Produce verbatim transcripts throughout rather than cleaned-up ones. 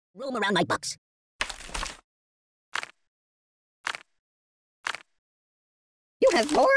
Roam around my box. You have more?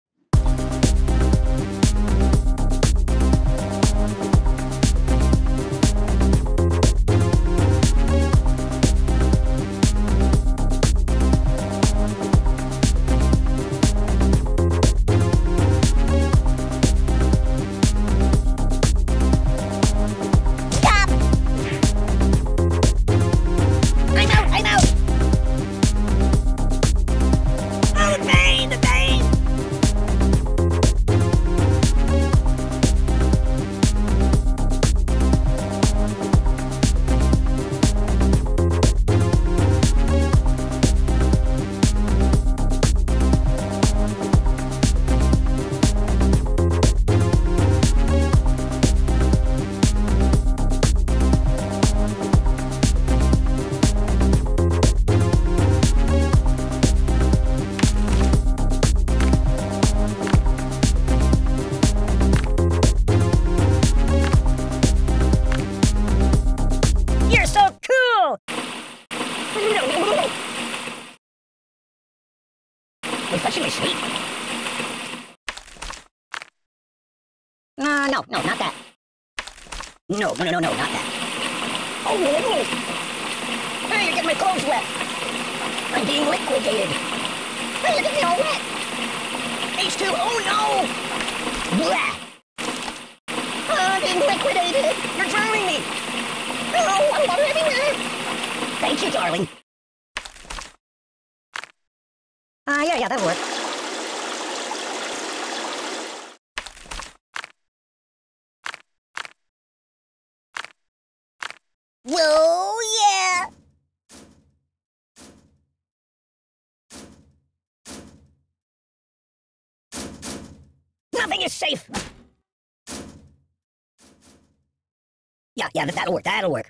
Refreshingly sweet. Uh, no, no, not that. No, no, no, no, no, not that. Oh, no. Hey, you're getting my clothes wet. I'm being liquidated. Hey, look at me all wet. H two, oh no! Blah! Oh, I'm being liquidated. You're drowning me. Oh, I'm water everywhere. Thank you, darling. Ah, uh, yeah, yeah, that'll work. Whoa, yeah! Nothing is safe! Yeah, yeah, that'll work, that'll work.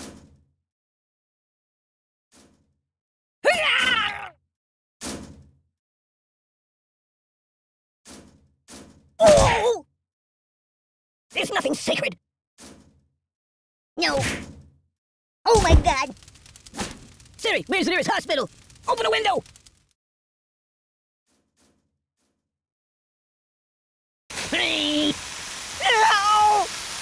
Oh! There's nothing sacred. No. Oh my god. Siri, where's the nearest hospital? Open a window. Hey. No!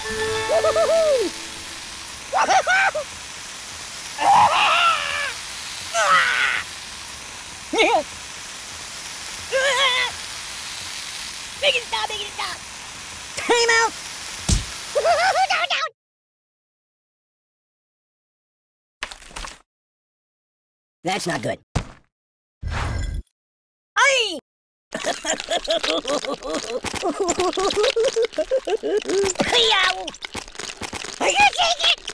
Make it stop, make it stop! Time out! Down, down! That's not good. Aye! Yow! Are you take it?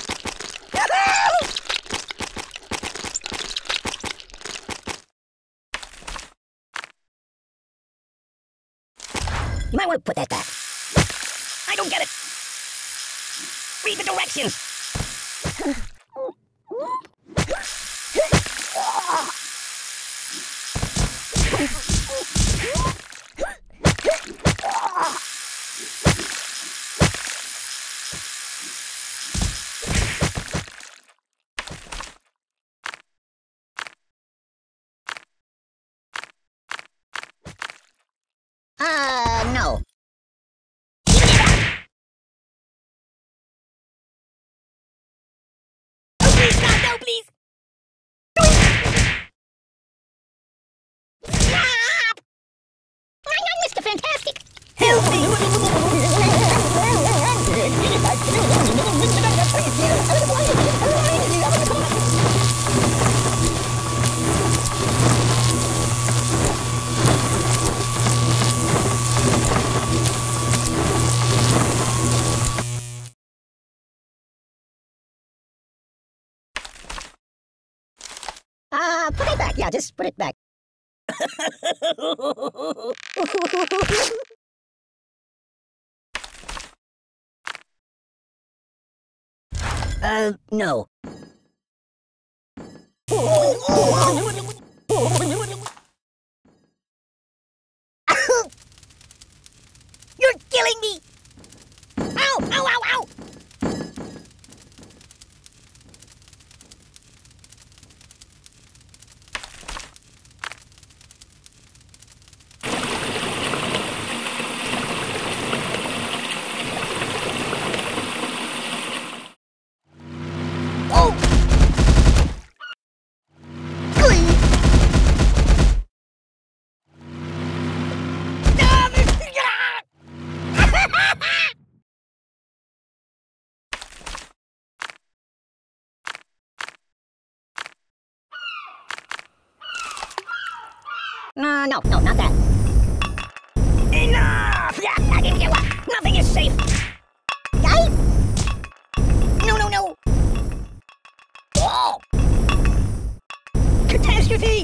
You might want to put that back. I don't get it. Read the directions. Uh, no. Oh, please, stop, no, please. Stop! I'm Mister Fantastic. Help me! Uh, put it back. Yeah, just put it back. uh, no. You're killing me! Ow! Ow, ow, ow! No, no, no, not that. Enough! Yeah, I didn't get one. Nothing is safe. Guy? No, no, no. Oh! Catastrophe!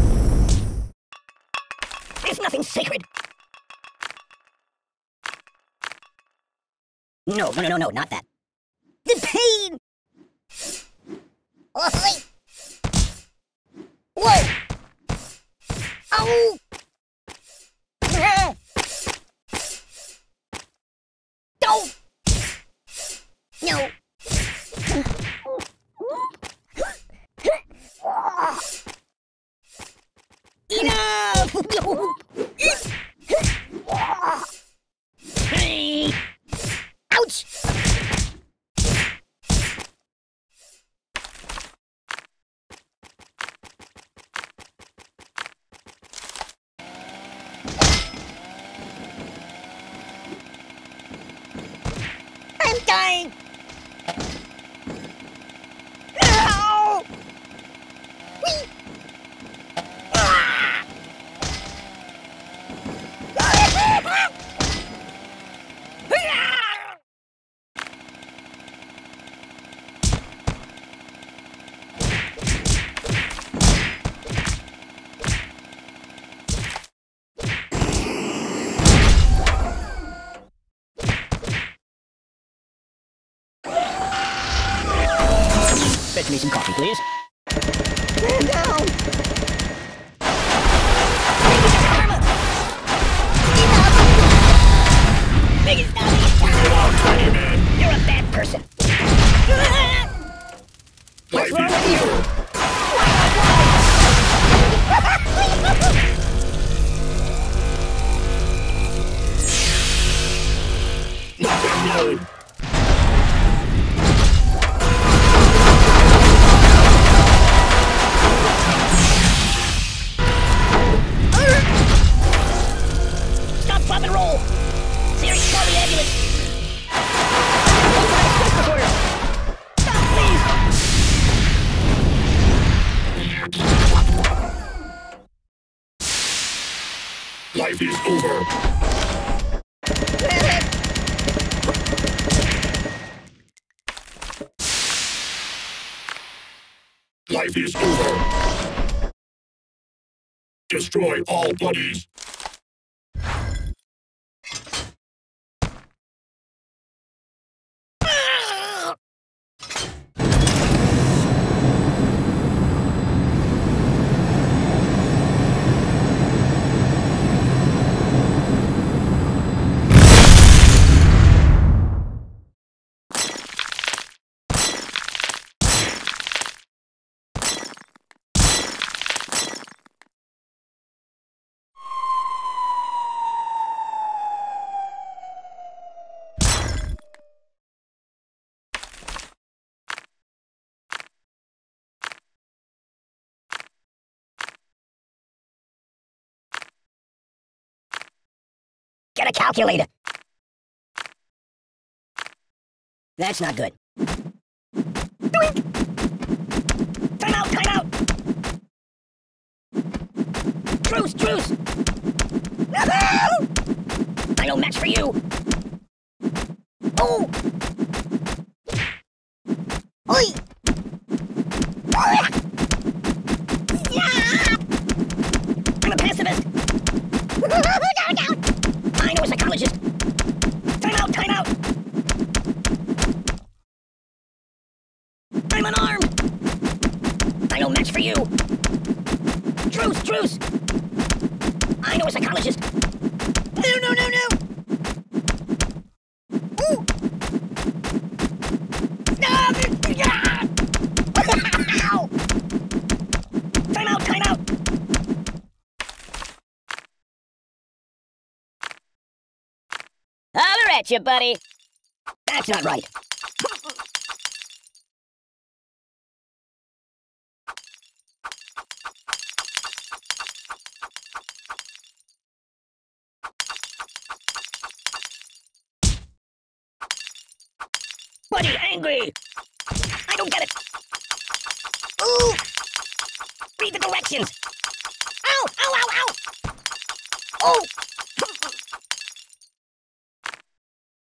There's nothing sacred. No, no, no, no, no, not that. The pain! Oh, wait. Whoa! Oh! Ah! Don't! No! Enough! Ouch! I'm dying! No! Whee! Ah! Fetch me some coffee, please. Man down! Biggest dummy! You're a bad person. What's wrong with you? Stop, drop, and roll! Serious, call the ambulance! Stop, please! Life is over. Life is over. Destroy all buddies. Get a calculator. That's not good. Doink! Time out, time out! Truce, truce! No! I no match for you! Oh! Oi! Yeah! I'm a pacifist! I know a psychologist! Time out, time out! I'm unarmed! I no match for you! Truce, truce! I know a psychologist! No, no, no, no! Ooh! Stop it! Yeah! Ow! Time out, time out! Holler at you, buddy! That's not right. Buddy, angry! I don't get it! Ooh! Read the directions! Ow! Ow, ow, ow! Oh!